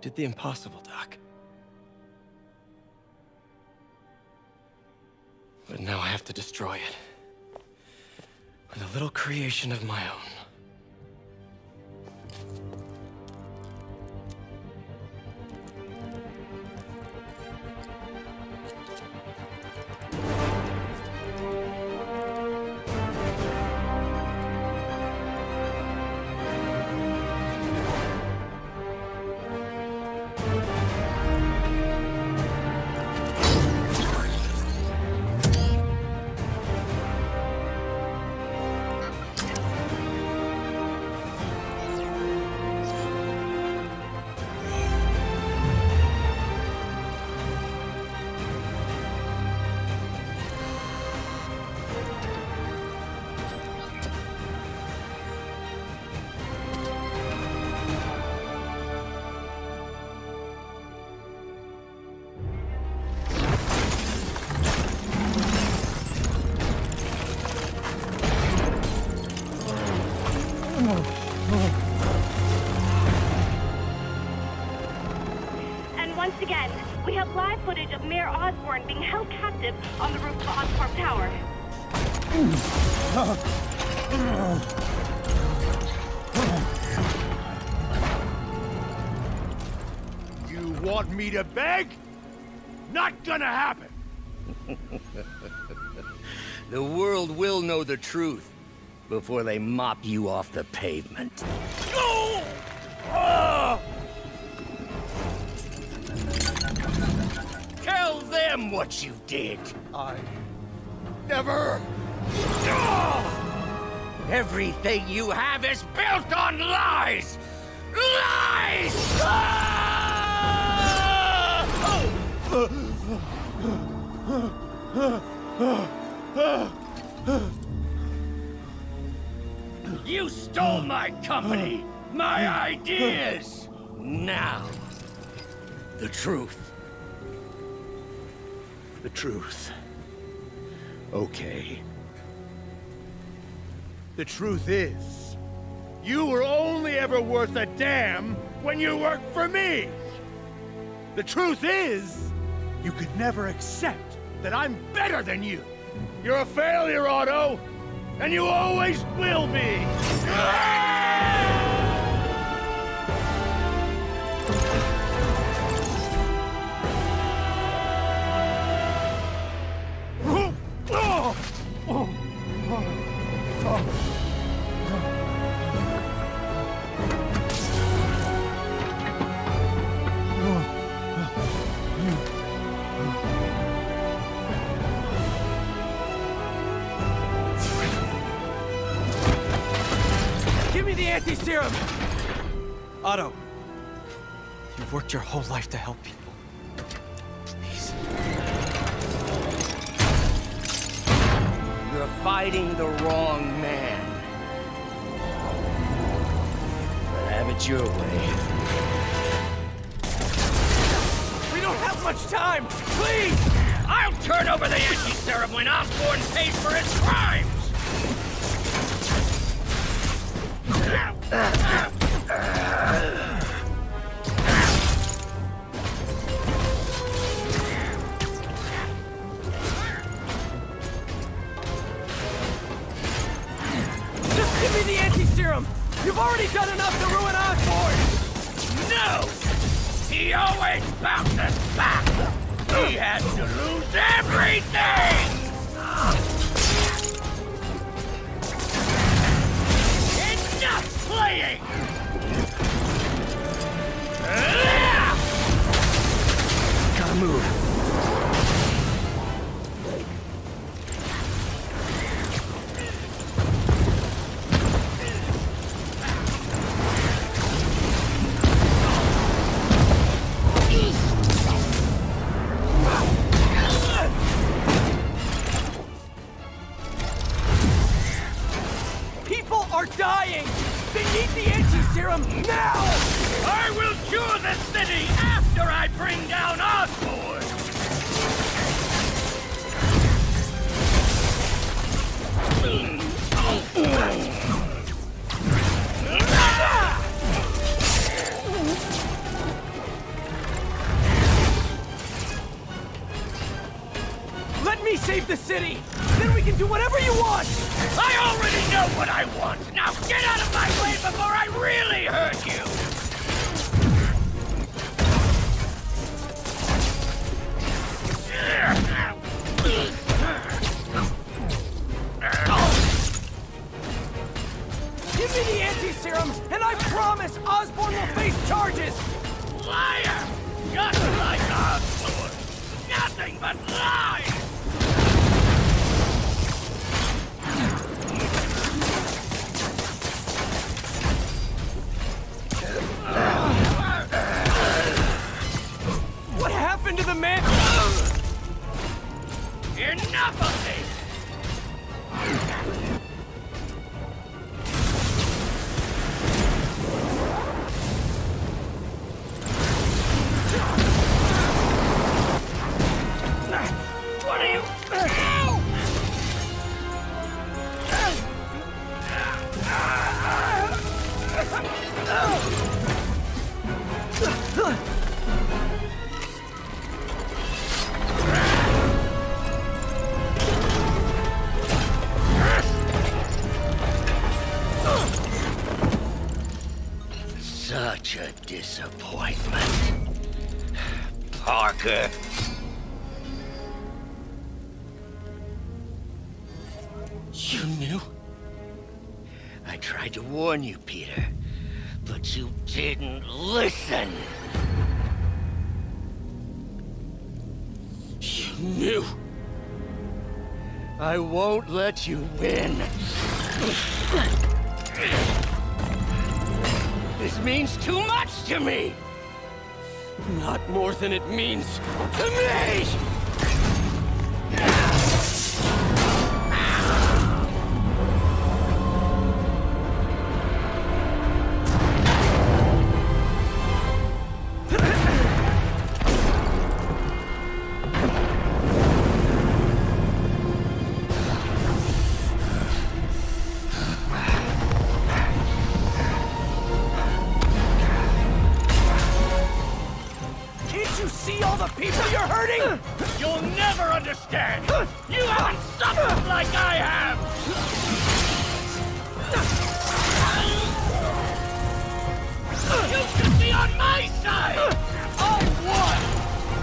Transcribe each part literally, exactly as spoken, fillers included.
did the impossible, Doc. But now I have to destroy it. With a little creation of my own. And once again, we have live footage of Mayor Osborn being held captive on the roof of Oscorp Tower. You want me to beg? Not gonna happen! The world will know the truth before they mop you off the pavement. Go! Ah! Tell them what you did. I... never... Ah! Everything you have is built on lies! Lies! Ah! You stole my company, my ideas! Now, the truth. The truth. Okay. The truth is, you were only ever worth a damn when you worked for me! The truth is, you could never accept that I'm better than you! You're a failure, Otto! And you always will be! Anti-serum! Otto, you've worked your whole life to help people. Please. You're fighting the wrong man. But have it your way. We don't have much time! Please! I'll turn over the anti-serum when Osborn pays for his crimes! Just give me the anti-serum! You've already done enough to ruin Osborn! No! He always bounces back! He had to lose everything! Enough playing! Gotta move. People are dying! They need the anti-serum now! I will cure the city after I bring down Osborn! me save the city! Then we can do whatever you want! I already know what I want! Now get out of my way before I really hurt you! Give me the anti-serum, and I promise Osborn will face charges! Liar! Just like Osborn! Nothing but lies! What happened to the man? Enough of this! What are you... Such a disappointment. Parker. You knew? I tried to warn you, Peter, but you didn't listen. You knew. I won't let you win. This means too much to me! Not more than it means to me! People you're hurting! You'll never understand! You haven't suffered like I have! You should be on my side! I won!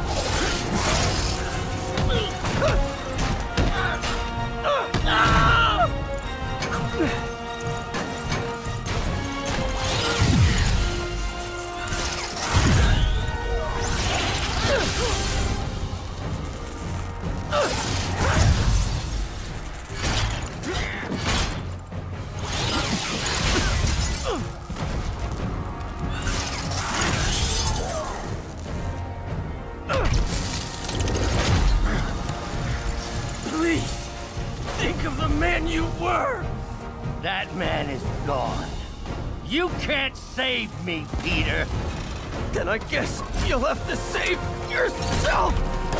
Please, think of the man you were! That man is gone. You can't save me, Peter. Then I guess you'll have to save yourself!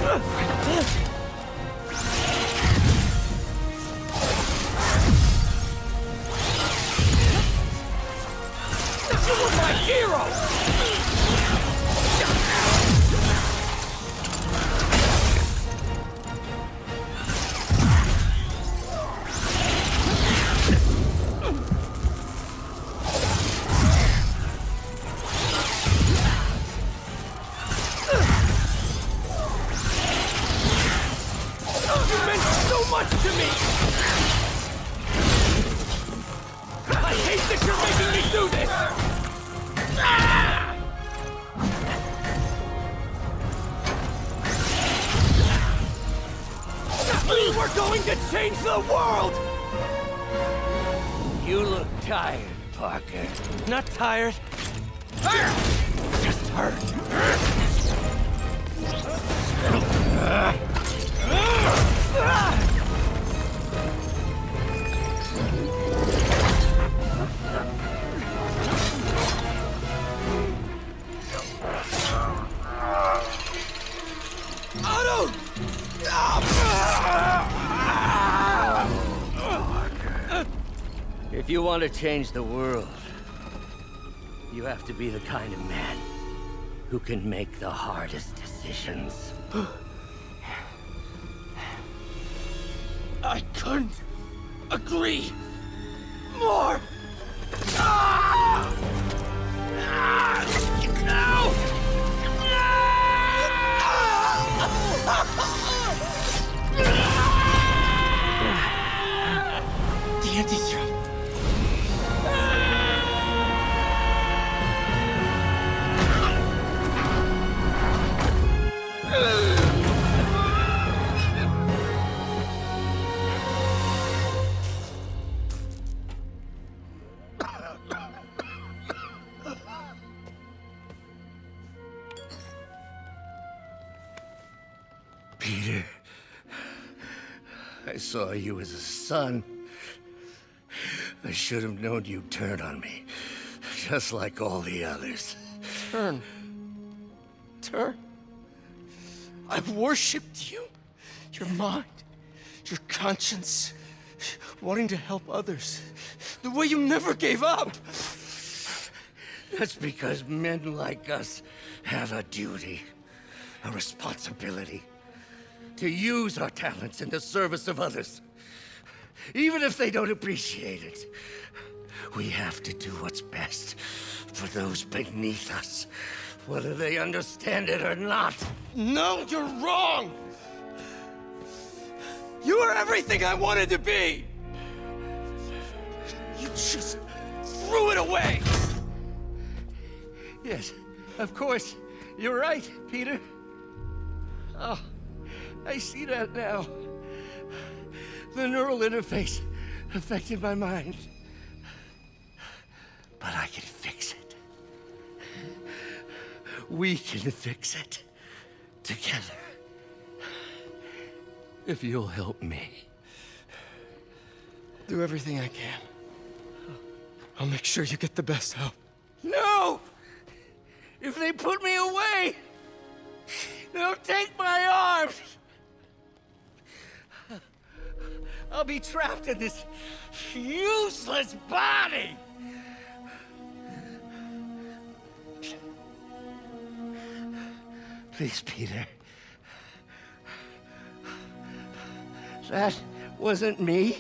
You were my hero! Much to me! I hate that you're making me do this! Ah! We're going to change the world! You look tired, Parker. Not tired. Just hurt. Otto! If you want to change the world, you have to be the kind of man who can make the hardest decisions. I couldn't agree more. Ah! Ah! No! No! The anti-serum. Peter, I saw you as a son. I should have known you'd turn on me, just like all the others. Turn. Turn. I've worshipped you. Your mind, your conscience, wanting to help others. The way you never gave up. That's because men like us have a duty, a responsibility, to use our talents in the service of others. Even if they don't appreciate it, we have to do what's best for those beneath us, whether they understand it or not. No, you're wrong! You are everything I wanted to be! You just threw it away! Yes, of course. You're right, Peter. Oh, I see that now. The neural interface affected my mind. But I can fix it. We can fix it. Together. If you'll help me. Do everything I can. I'll make sure you get the best help. No! If they put me away, they'll take my arms. I'll be trapped in this useless body. Please, Peter. That wasn't me.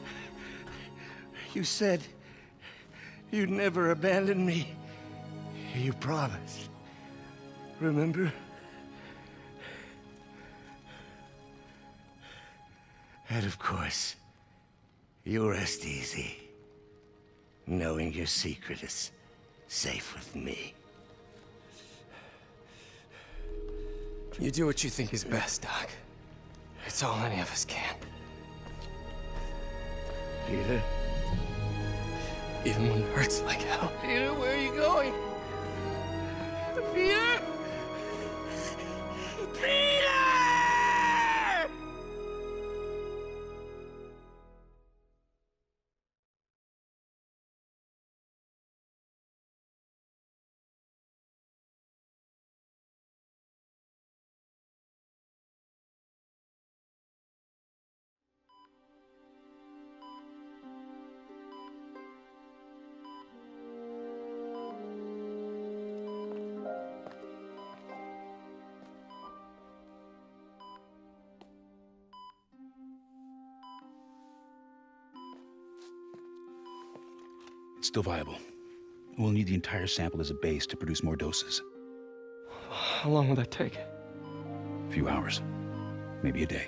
You said you'd never abandon me. You promised. Remember? And of course, you rest easy, knowing your secret is safe with me. You do what you think is best, Doc. It's all any of us can. Peter? Even when it hurts like hell. Peter, where are you going? Peter? Peter! It's still viable. We'll need the entire sample as a base to produce more doses. How long will that take? A few hours. Maybe a day.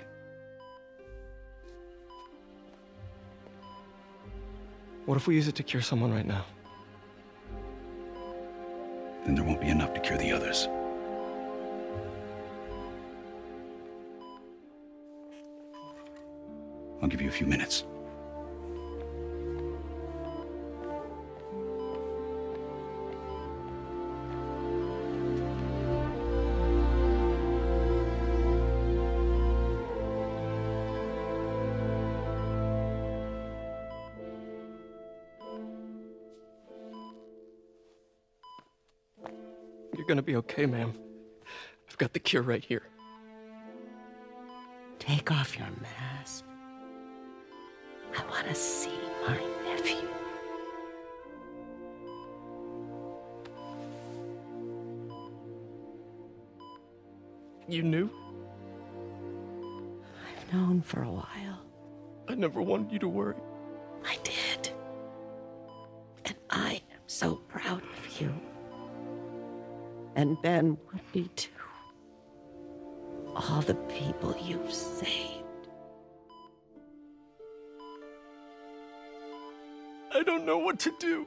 What if we use it to cure someone right now? Then there won't be enough to cure the others. I'll give you a few minutes. You're gonna be okay, ma'am. I've got the cure right here. Take off your mask. I want to see my nephew. You knew? I've known for a while. I never wanted you to worry. I did. And I am so proud of you. And Ben would be too. All the people you've saved. I don't know what to do.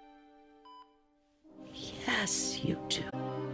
Yes, you do.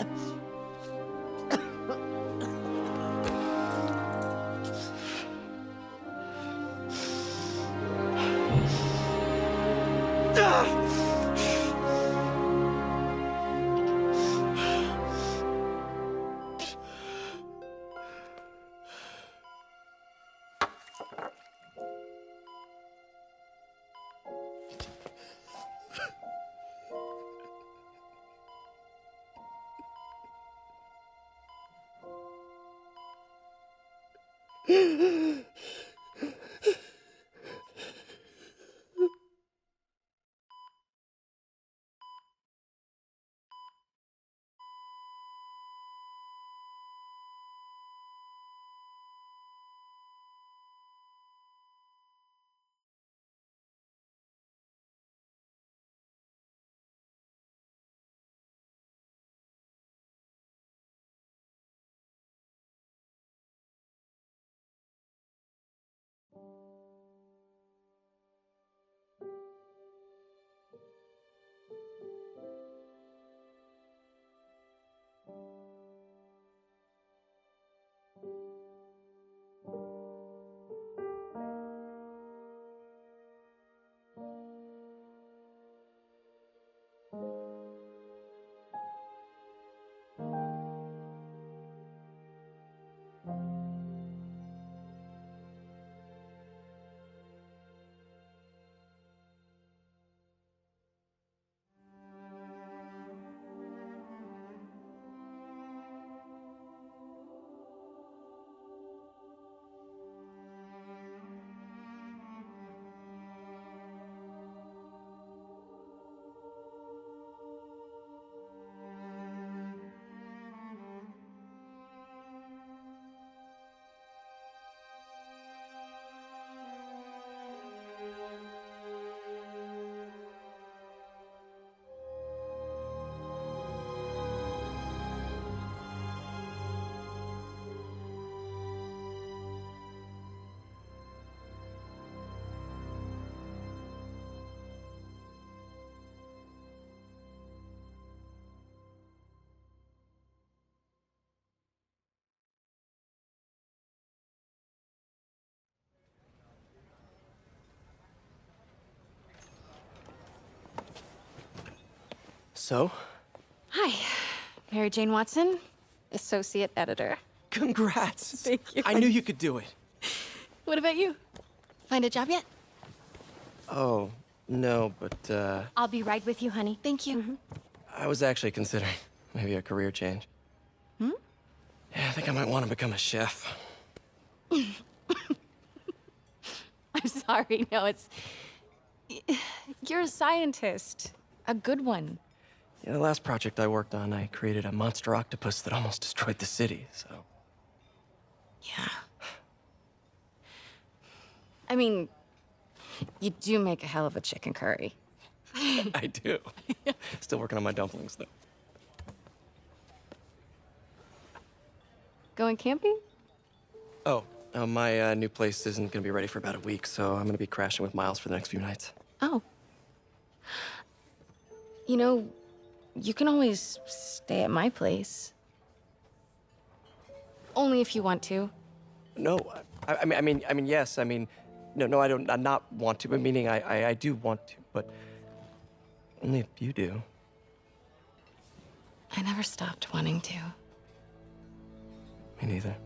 So? Hi, Mary Jane Watson, associate editor. Congrats. Thank you. I knew you could do it. What about you? Find a job yet? Oh, no, but, uh... I'll be right with you, honey. Thank you. Mm-hmm. I was actually considering maybe a career change. Hmm? Yeah, I think I might want to become a chef. I'm sorry, no, it's... You're a scientist. A good one. Yeah, the last project I worked on, I created a monster octopus that almost destroyed the city, so... Yeah. I mean, you do make a hell of a chicken curry. I do. Still working on my dumplings, though. Going camping? Oh, uh, my uh, new place isn't gonna be ready for about a week, so I'm gonna be crashing with Miles for the next few nights. Oh. You know, you can always stay at my place. Only if you want to. No, I, I mean, I mean, I mean, yes. I mean, no, no, I don't. I not want to. But meaning, I, I, I do want to, but only if you do. I never stopped wanting to. Me neither.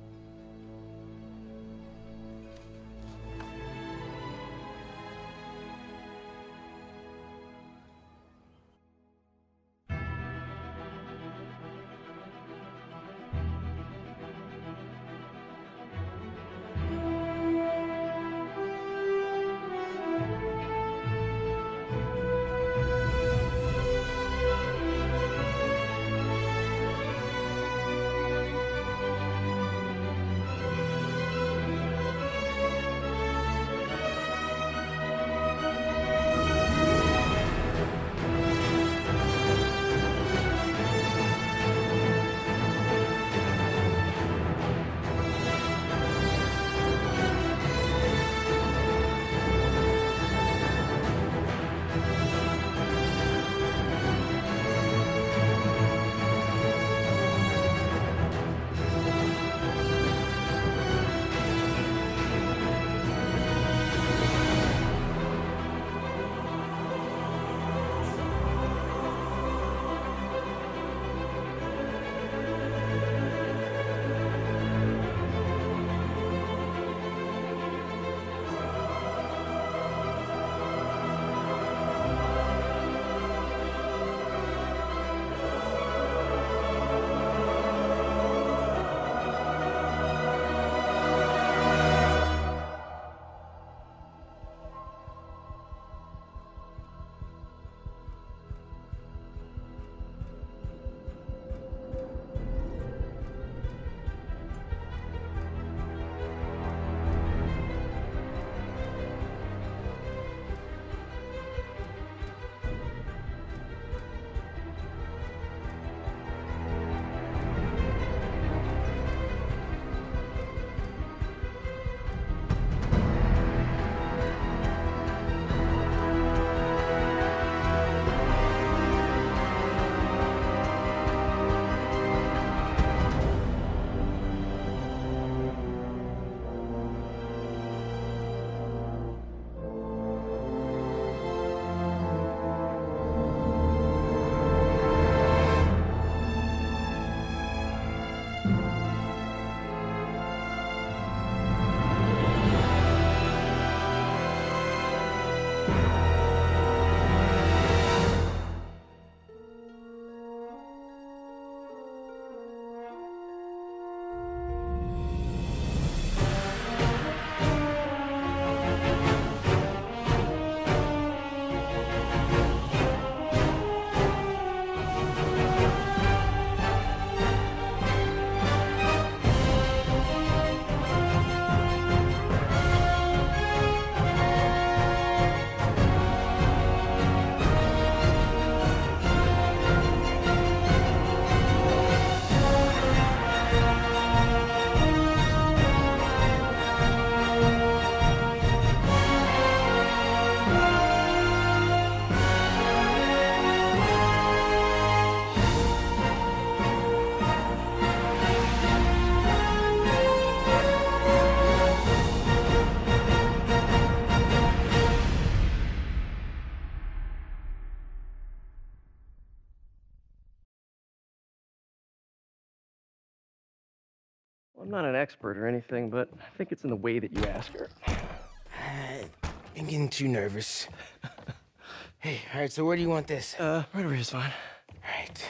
I'm not an expert or anything, but I think it's in the way that you ask her. I'm getting too nervous. Hey, all right, so where do you want this? Uh, right over here's fine. All right.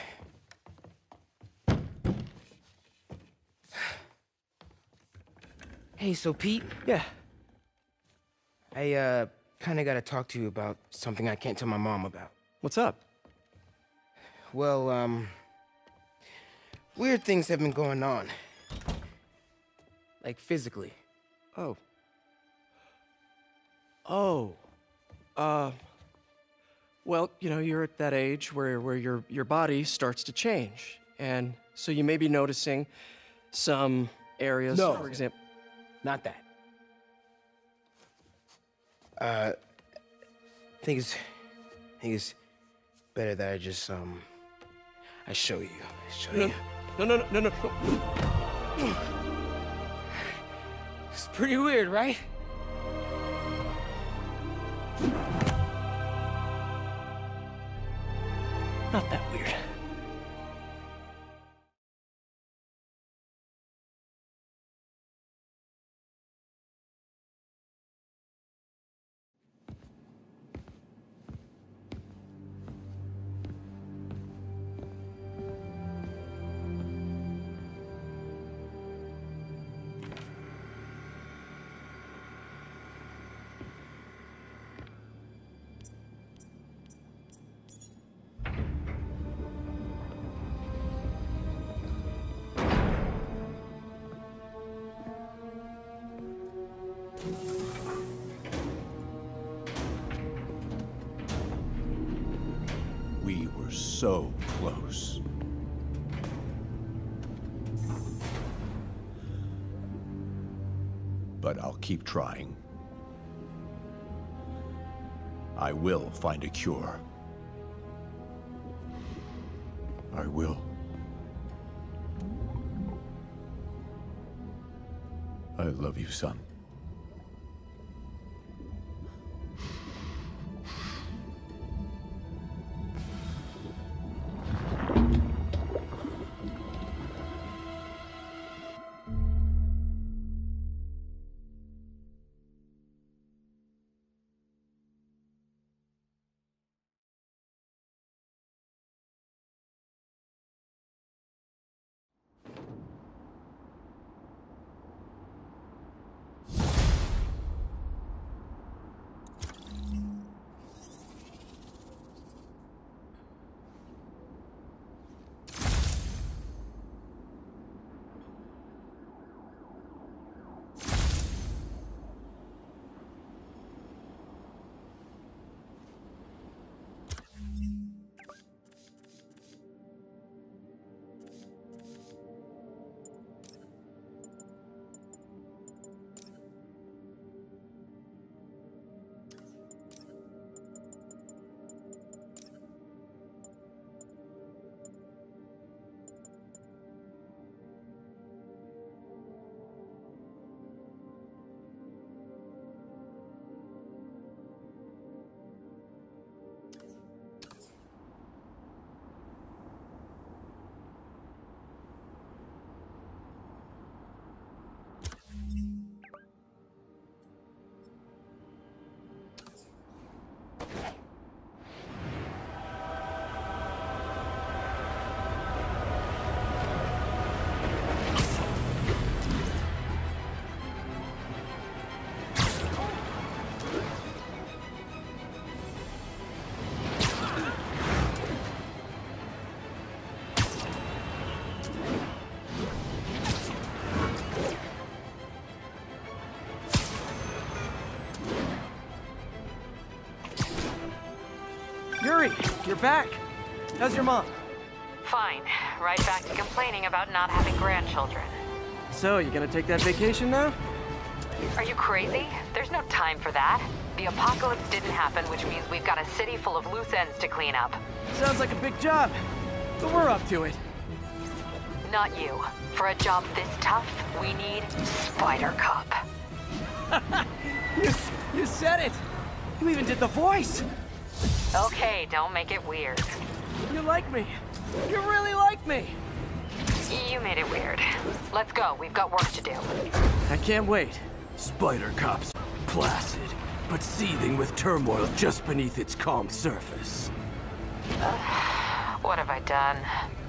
Hey, so Pete? Yeah? I, uh, kinda gotta talk to you about something I can't tell my mom about. What's up? Well, um... weird things have been going on. Like, physically. Oh. Oh. Uh... Well, you know, you're at that age where, where your, your body starts to change. And so you may be noticing some areas, no. for example... Not that. Uh... I think it's... I think it's better that I just, um... I show you. I show no, you. No, no, no, no, no. It's pretty weird, right? Not that weird. We were so close. But I'll keep trying. I will find a cure. I will. I love you, son. Yuri, you're back. How's your mom? Fine. Right back to complaining about not having grandchildren. So, you gonna take that vacation now? Are you crazy? There's no time for that. The apocalypse didn't happen, which means we've got a city full of loose ends to clean up. Sounds like a big job, but we're up to it. Not you. For a job this tough, we need Spider Cop. you, you said it! You even did the voice! Okay, don't make it weird. You like me. You really like me. You made it weird. Let's go. We've got work to do. I can't wait. Spider Cop's placid, but seething with turmoil just beneath its calm surface. What have I done?